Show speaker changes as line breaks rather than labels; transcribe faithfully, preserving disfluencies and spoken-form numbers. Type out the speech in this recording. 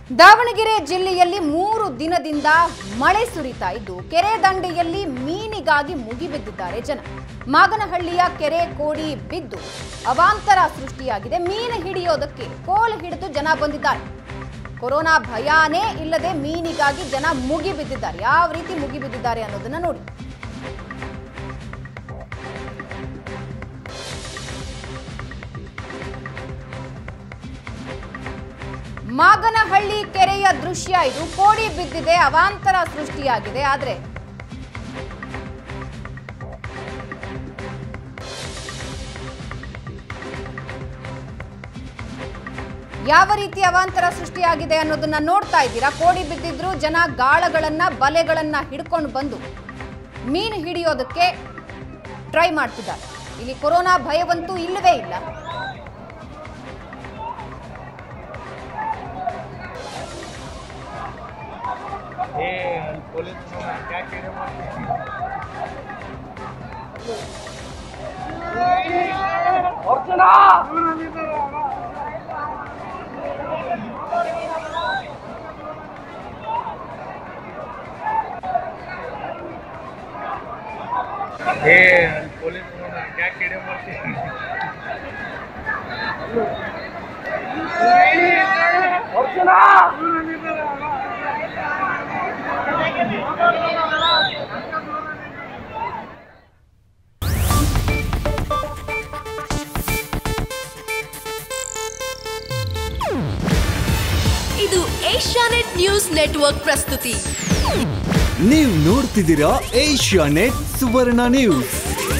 ದಾವಣಗೆರೆ ಜಿಲ್ಲೆಯಲ್ಲಿ ಮೂರು ದಿನದಿಂದ ಮಳೆ ಸುರಿತಾ ಇದ್ದು ಕೆರೆ ದಂಡೆಯಲ್ಲಿ ಮೀನಿಗಾಗಿ ಮುಗಿಬಿದ್ದಿದ್ದಾರೆ ಜನ. ಮಾಗನಹಳ್ಳಿಯ ಕೆರೆ ಕೋಡಿ ಬಿದ್ದು ಅವಾಂತರ ಸೃಷ್ಟಿಯಾಗಿದೆ. ಮೀನು ಹಿಡಿಯೋದಕ್ಕೆ ಕೋಲು ಹಿಡಿದು ಜನ ಬಂದಿದ್ದಾರೆ. ಕೊರೋನಾ ಭಯಾನೇ ಇಲ್ಲದೆ ಮೀನಿಗಾಗಿ ಜನ ಮುಗಿಬಿದ್ದಿದ್ದಾರೆ. ಯಾವ ರೀತಿ ಮುಗಿಬಿದ್ದಿದ್ದಾರೆ ಅನ್ನೋದನ್ನ ನೋಡಿ. ಮಾಗನಹಳ್ಳಿ ಕೆರೆಯ ದೃಶ್ಯ ಇದು. ಕೋಡಿ ಬಿದ್ದಿದೆ, ಅವಾಂತರ ಸೃಷ್ಟಿಯಾಗಿದೆ. ಆದ್ರೆ ಯಾವ ರೀತಿ ಅವಾಂತರ ಸೃಷ್ಟಿಯಾಗಿದೆ ಅನ್ನೋದನ್ನ ನೋಡ್ತಾ ಇದ್ದೀರಾ. ಕೋಡಿ ಬಿದ್ದಿದ್ರು ಜನ ಗಾಳಗಳನ್ನ ಬಲೆಗಳನ್ನ ಹಿಡ್ಕೊಂಡು ಬಂದು ಮೀನು ಹಿಡಿಯೋದಕ್ಕೆ ಟ್ರೈ ಮಾಡ್ತಿದ್ದಾರೆ. ಇಲ್ಲಿ ಕೊರೋನಾ ಭಯವಂತೂ ಇಲ್ಲವೇ ಇಲ್ಲ.
क्या कीड़े मारते हैं
ಇದು ಏಷ್ಯಾನೆಟ್ ನ್ಯೂಸ್ ನೆಟ್ವರ್ಕ್ ಪ್ರಸ್ತುತಿ.
ನೀವು ನೋಡ್ತಿದ್ದೀರಾ ಏಷ್ಯಾನೆಟ್ ಸುವರ್ಣ ನ್ಯೂಸ್.